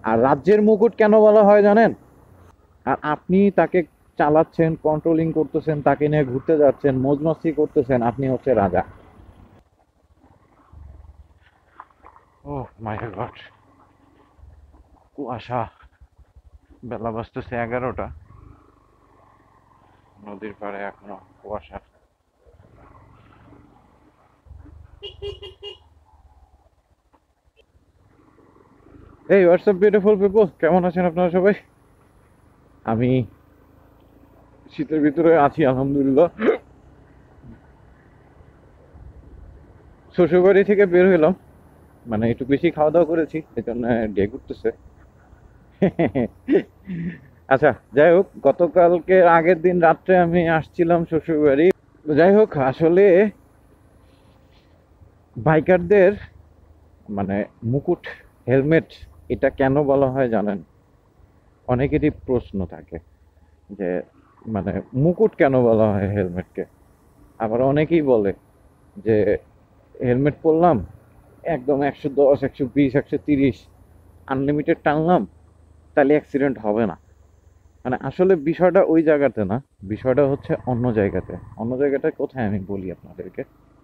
আর রাজ্যের মুকুট কেন বলা হয় জানেন? আর আপনি তাকে চালাচ্ছেন, কন্ট্রোলিং করতেছেন, তাকে নিয়ে ঘুরতে যাচ্ছেন, মজমস্তি করতেছেন, আপনি হচ্ছে রাজা। ও মাই গড, কুয়াশা, বেলা বাজতেছে 11টা, নদীর পাড়ে এখনো কুয়াশা। এই হোয়াটসঅ্যাপ বিউটিফুল পিপল, কেমন আছেন আপনারা সবাই? আমি শীতের ভিতরে আছি আলহামদুলিল্লাহ। শ্বশুরবাড়ি থেকে বের হইলাম, মানে একটু বেশি খাওয়া দাওয়া করেছি, এই জন্য ডে ঘুরতেছে। আচ্ছা, যাই হোক, গতকালকে আগের দিন রাত্রে আমি আসছিলাম শ্বশুরবাড়ি। যাই হোক, আসলে বাইকারদের মানে মুকুট, হেলমেট, এটা কেন বলা হয় জানেন? অনেকেরই প্রশ্ন থাকে যে মানে মুকুট কেন বলা হয় হেলমেটকে। আবার অনেকেই বলে যে হেলমেট পরলাম, একদম 110, 120, 130 আনলিমিটেড টানলাম, তাহলে অ্যাক্সিডেন্ট হবে না। মানে আসলে বিষয়টা ওই জায়গাতে না, বিষয়টা হচ্ছে অন্য জায়গাতে। অন্য জায়গাটা কোথায় আমি বলি আপনাদেরকে।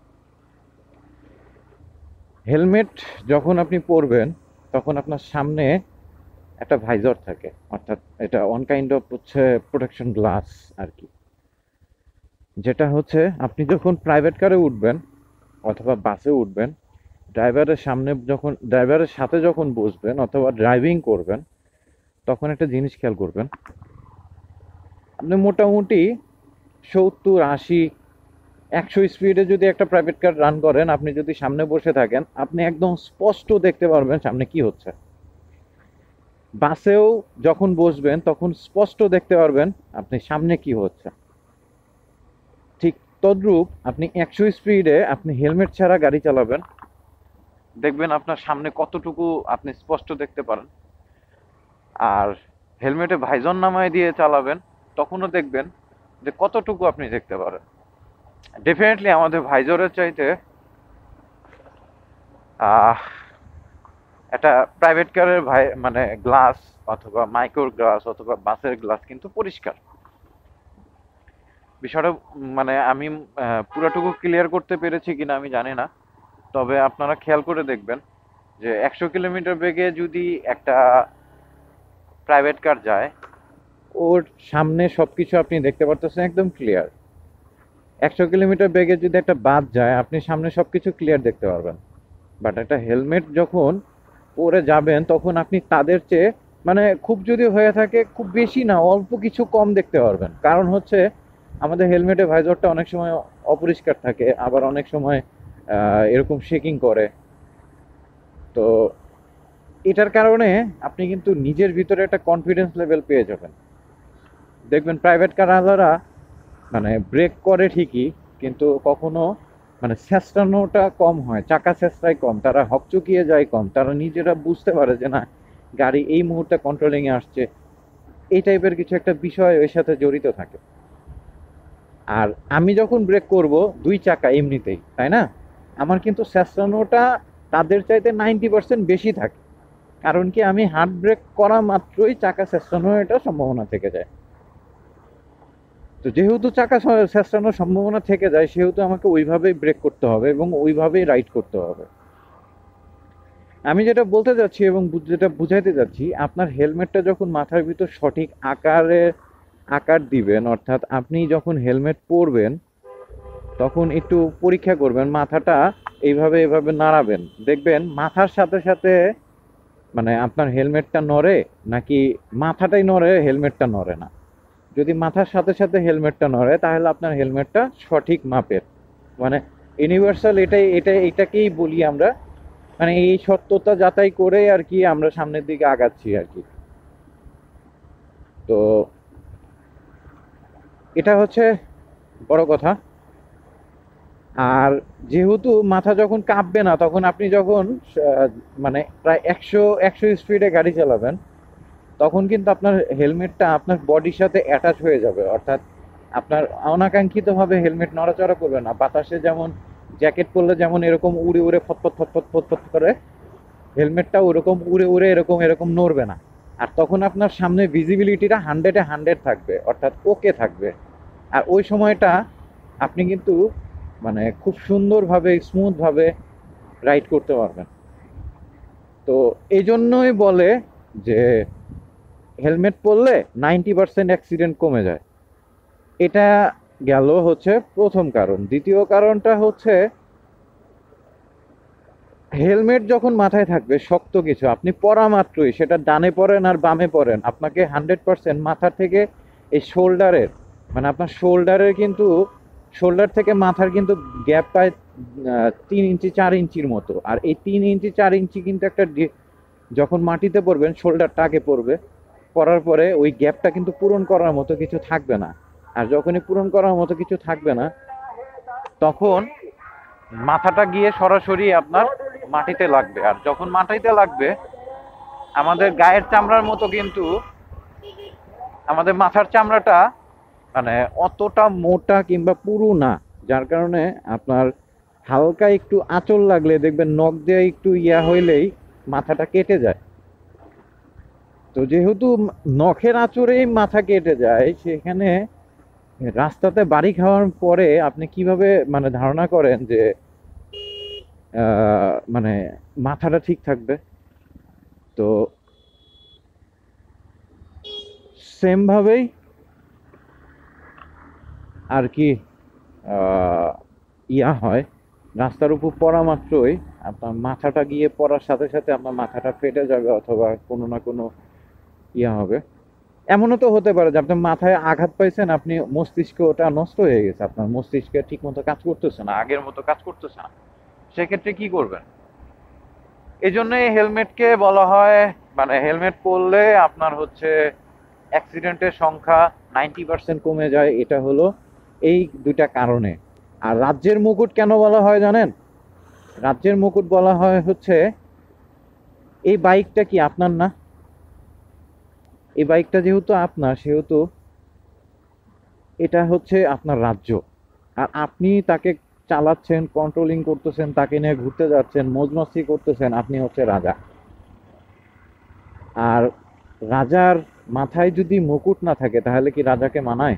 হেলমেট যখন আপনি পরবেন, তখন আপনার সামনে একটা ভাইজর থাকে, অর্থাৎ এটা ওয়ান কাইন্ড অফ হচ্ছে প্রোটেকশন গ্লাস আর কি। যেটা হচ্ছে আপনি যখন প্রাইভেট কারে উঠবেন অথবা বাসে উঠবেন, ড্রাইভারের সাথে যখন বসবেন অথবা ড্রাইভিং করবেন, তখন একটা জিনিস খেয়াল করবেন। আপনি মোটামুটি 70, 80, 100 স্পিডে যদি একটা প্রাইভেট কার রান করেন, আপনি যদি সামনে বসে থাকেন, আপনি একদম স্পষ্ট দেখতে পারবেন সামনে কি হচ্ছে। বাসেও যখন বসবেন তখন স্পষ্ট দেখতে পারবেন আপনি সামনে কি হচ্ছে। ঠিক তদ্রূপ আপনি 100 স্পিডে আপনি হেলমেট ছাড়া গাড়ি চালাবেন, দেখবেন আপনার সামনে কতটুকু আপনি স্পষ্ট দেখতে পারেন। আর হেলমেটে ভাইজন নামায় দিয়ে চালাবেন, তখনও দেখবেন যে কতটুকু আপনি দেখতে পারেন। ডেফিনেটলি আমাদের ভাইজরের চাইতে আহ একটা প্রাইভেট কারের ভাই মানে গ্লাস অথবা মাইক্রোর গ্লাস অথবা বাসের গ্লাস কিন্তু পরিষ্কার। বিষয়টা মানে আমি পুরাটুকু ক্লিয়ার করতে পেরেছি কিনা আমি জানি না। তবে আপনারা খেয়াল করে দেখবেন যে 100 কিলোমিটার বেগে যদি একটা প্রাইভেট কার যায়, ওর সামনে সবকিছু আপনি দেখতে পারতেছেন একদম ক্লিয়ার। 100 কিলোমিটার বেগে যদি একটা বাস যায়, আপনি সামনে সবকিছু ক্লিয়ার দেখতে পারবেন। বাট একটা হেলমেট যখন পরে যাবেন, তখন আপনি তাদের চেয়ে মানে খুব যদি হয়ে থাকে, খুব বেশি না, অল্প কিছু কম দেখতে পারবেন। কারণ হচ্ছে আমাদের হেলমেটের ভাইজরটা অনেক সময় অপরিষ্কার থাকে, আবার অনেক সময় এরকম শেকিং করে। তো এটার কারণে আপনি কিন্তু নিজের ভিতরে একটা কনফিডেন্স লেভেল পেয়ে যাবেন। দেখবেন প্রাইভেট কার আলারা মানে ব্রেক করে ঠিকই, কিন্তু কখনো মানে ছেঁচড়ানোটা কম হয়, চাকা ছেঁচড়াই কম, তারা হকচকিয়ে যায় কম, তারা নিজেরা বুঝতে পারে যে না, গাড়ি এই মুহূর্তে কন্ট্রোলিংয়ে আসছে। এই টাইপের কিছু একটা বিষয় এর সাথে জড়িত থাকে। আর আমি যখন ব্রেক করব, দুই চাকা এমনিতেই, তাই না? আমার কিন্তু ছেঁচড়ানোটা তাদের চাইতে 90% বেশি থাকে। কারণ কি, আমি হার্ড ব্রেক করা মাত্রই চাকা ছেঁচড়ানোর এটা সম্ভাবনা থেকে যায়। তো যেহেতু চাকা ছেঁচড়ানোর সম্ভাবনা থেকে যায়, সেহেতু আমাকে ওইভাবেই ব্রেক করতে হবে এবং ওইভাবেই রাইড করতে হবে। আমি যেটা বলতে যাচ্ছি এবং যেটা বুঝাইতে যাচ্ছি, আপনার হেলমেটটা যখন মাথার ভিতর সঠিক আকার দিবেন, অর্থাৎ আপনি যখন হেলমেট পরবেন, তখন একটু পরীক্ষা করবেন, মাথাটা এইভাবে এভাবে নাড়াবেন, দেখবেন মাথার সাথে সাথে মানে আপনার হেলমেটটা নড়ে, নাকি মাথাটাই নড়ে হেলমেটটা নড়ে না। যদি মাথার সাথে সাথে হেলমেটটা নড়ে, তাহলে আপনার হেলমেটটা সঠিক মাপের। মানে ইউনিভার্সাল, এটাকেই বলি আমরা, মানে এই সত্যতা যাচাই করে আর কি আমরা সামনের দিকে আগাচ্ছি আর কি। তো এটা হচ্ছে বড় কথা। আর যেহেতু মাথা যখন কাঁপবে না, তখন আপনি যখন মানে প্রায় একশো স্পিডে গাড়ি চালাবেন, তখন কিন্তু আপনার হেলমেটটা আপনার বডির সাথে অ্যাটাচ হয়ে যাবে। অর্থাৎ আপনার অনাকাঙ্ক্ষিতভাবে হেলমেট নড়াচড়া করবে না। বাতাসে যেমন জ্যাকেট পরলে যেমন এরকম উড়ে উড়ে ফটফট ফটফট ফটফট করে, হেলমেটটা ওরকম উড়ে উড়ে এরকম এরকম নড়বে না। আর তখন আপনার সামনে ভিজিবিলিটিটা 100-এ 100 থাকবে, অর্থাৎ ওকে থাকবে। আর ওই সময়টা আপনি কিন্তু মানে খুব সুন্দরভাবে স্মুথভাবে রাইড করতে পারবেন। তো এই জন্যই বলে যে হেলমেট পরলে 90% অ্যাক্সিডেন্ট কমে যায়। এটা গেল হচ্ছে প্রথম কারণ। দ্বিতীয় কারণটা হচ্ছে হেলমেট যখন মাথায় থাকবে শক্ত কিছু আপনি পরা মাত্রই, সেটা ডানে পরেন আর বামে পরেন, আপনাকে 100% মাথা থেকে এই শোল্ডারের, মানে আপনার শোল্ডারের কিন্তু শোল্ডার থেকে মাথার কিন্তু গ্যাপ পায় 3 ইঞ্চি 4 ইঞ্চির মতো। আর এই 3 ইঞ্চি 4 ইঞ্চি কিন্তু একটা যখন মাটিতে পড়বেন শোল্ডারটা আগে পড়বে, পড়ার পরে ওই গ্যাপটা কিন্তু পূরণ করার মতো কিছু থাকবে না। আর যখনই পূরণ করার মতো কিছু থাকবে না, তখন মাথাটা গিয়ে সরাসরি আপনার মাটিতে লাগবে। আর যখন মাটিতে লাগবে, আমাদের গায়ের চামড়ার মতো কিন্তু আমাদের মাথার চামড়াটা মানে অতটা মোটা কিংবা পুরু না, যার কারণে আপনার হালকা একটু আঁচড় লাগলে দেখবেন নখ দিয়ে একটু ইয়া হইলেই মাথাটা কেটে যায়। তো যেহেতু নখের আঁচড়েই মাথা কেটে যায়, সেখানে রাস্তাতে বাড়ি খাওয়ার পরে আপনি কিভাবে মানে ধারণা করেন যে মানে মাথাটা ঠিক থাকবে? তো সেম ভাবেই আর কি ইয়া হয়, রাস্তার উপর পড়া মাত্রই আপনার মাথাটা গিয়ে পড়ার সাথে সাথে আপনার মাথাটা ফেটে যাবে, অথবা কোনো না কোনো ইয়া হবে। এমনও তো হতে পারে যে আপনার মাথায় আঘাত পাইছেন, আপনি মস্তিষ্ক ওটা নষ্ট হয়ে গেছে, আপনার মস্তিষ্কে ঠিক মতো কাজ করতেছে না, আগের মতো কাজ করতেছে না। সেক্ষেত্রে কি করবেন? এই জন্যই হেলমেটকে বলা হয়, মানে হেলমেট পরলে আপনার হচ্ছে অ্যাক্সিডেন্টের সংখ্যা 90% কমে যায়। এটা হলো এই দুইটা কারণে। আর রাজ্যের মুকুট কেন বলা হয় জানেন? রাজ্যের মুকুট বলা হয় হচ্ছে, এই বাইকটা কি আপনার না? এই বাইকটা যেহেতু আপনার, সেহেতু এটা হচ্ছে আপনার রাজ্য। আর আপনি তাকে চালাচ্ছেন, কন্ট্রোলিং করতেছেন, তাকে নিয়ে ঘুরতে যাচ্ছেন, মौज मस्ती করতেছেন, আপনি হচ্ছে রাজা। আর রাজার মাথায় যদি মুকুট না থাকে তাহলে কি রাজাকে মানায়?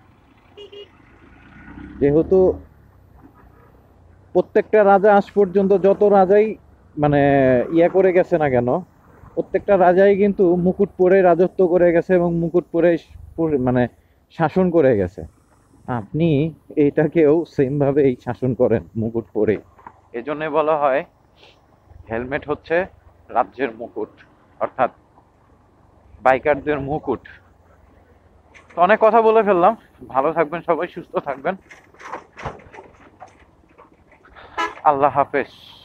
যেহেতু প্রত্যেকটা রাজা আজ পর্যন্ত যত রাজাই মানে ইয়া করে গেছে না কেন, প্রত্যেকটা রাজাই কিন্তু মুকুট পরে রাজত্ব করে গেছে এবং মুকুট পরে মানে শাসন করে গেছে। আপনি এইটাকেও সেম ভাবেই শাসন করেন মুকুট পরে। এজন্য বলা হয় হেলমেট হচ্ছে রাজ্যের মুকুট, অর্থাৎ বাইকারদের মুকুট। তো অনেক কথা বলে ফেললাম। ভালো থাকবেন সবাই, সুস্থ থাকবেন। আল্লাহ হাফেজ।